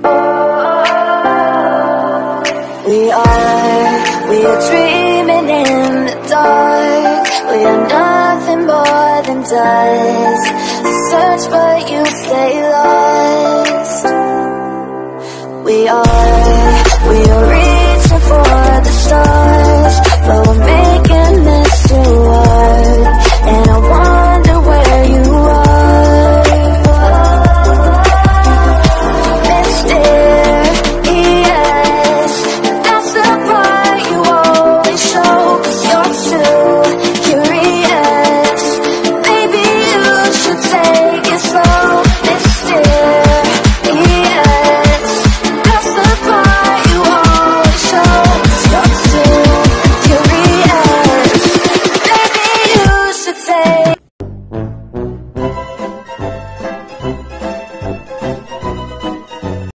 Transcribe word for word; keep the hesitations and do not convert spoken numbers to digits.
We are, we are dreaming in the dark. We are nothing more than dust. Search but you stay lost.